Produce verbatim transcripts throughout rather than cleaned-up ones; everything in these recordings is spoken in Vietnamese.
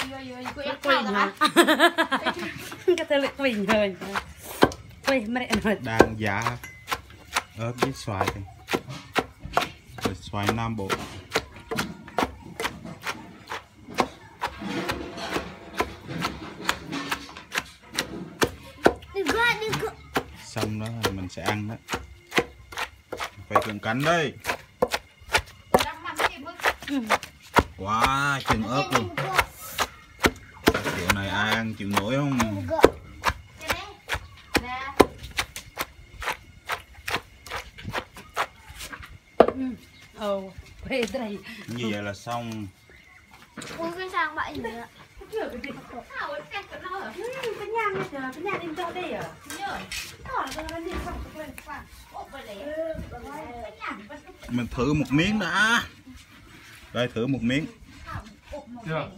quỳ quỳ hả cái tên là quỳ rồi quỳ mà lại đang giá ớt với xoài rồi xoài Nam Bộ xong đó mình sẽ ăn đó phải cần cắn đây. Wow, chừng ớt luôn. Kiểu này ai ăn chịu nổi không? Ồ, phê đây. Như vậy là xong. Ui, cái sang vậy gì ạ? Cái nhang này giờ, cái nhang đi cho đây à? Mình thử một miếng đã. Đây thử một miếng. Chưa?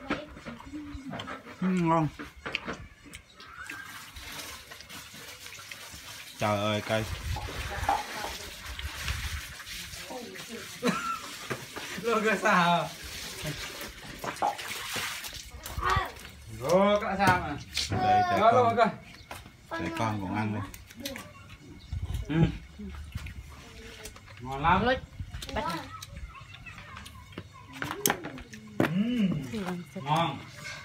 Ừ, ngon. Trời ơi cây. Rồi cái sao? Rồi cái sao mà? Đây trẻ Rồi con. rồi. Trẻ con còn ăn đây. Ừ. Ngon lắm. Bắt Ừ. Ngon.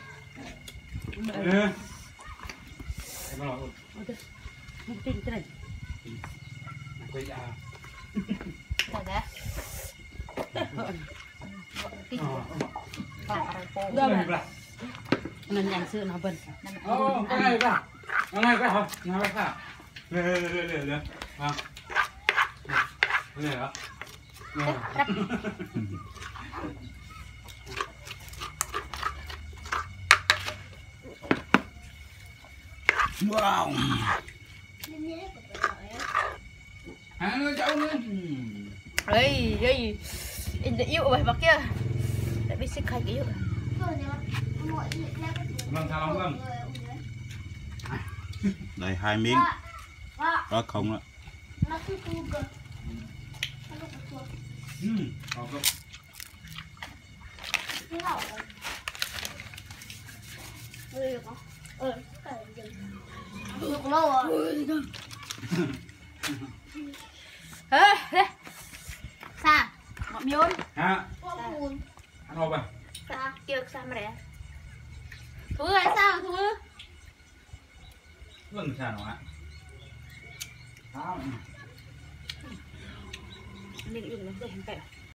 Ừ. Cái nào? Không tin cái này. Quay ra. Rồi đấy. Đâu mà mình dành sự nó bẩn. Ô, cái này cả. Cái này cái hả? Nó cái hả? Lên lên lên lên lên. À. Lên đó. Wow. À, nó cháu nữa. Ê, ê. Anh đã yêu vậy bác kia. Đã biết xích khai cái yêu. Vâng, sao lắm vâng. Đây hai miếng. Đó không đó. Ừ, có không? Được lâu à? Ê, đây. Sao? Ngọn nhôn. Hả? Ăn hộp à? Sao? Kêu sao mà đấy? Thú ơi sao Thú? Vâng, sao nó ạ? Đó. Mình dùng nó để hình